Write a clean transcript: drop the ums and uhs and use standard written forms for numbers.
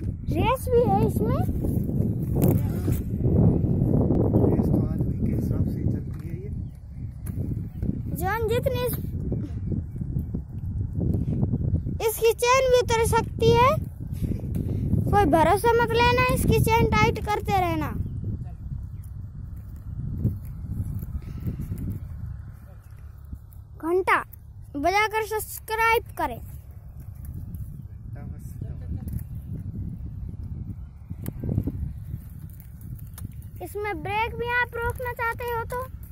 Race भी है इसमें। रेस तो आदमी के हिसाब से चलती है ये। जान जितनी इसकी चेन भी उतर सकती है, कोई भरोसा मत लेना, इसकी चेन टाइट करते रहना। घंटा बजाकर सब्सक्राइब करें। इसमें ब्रेक भी आप रोकना चाहते हो तो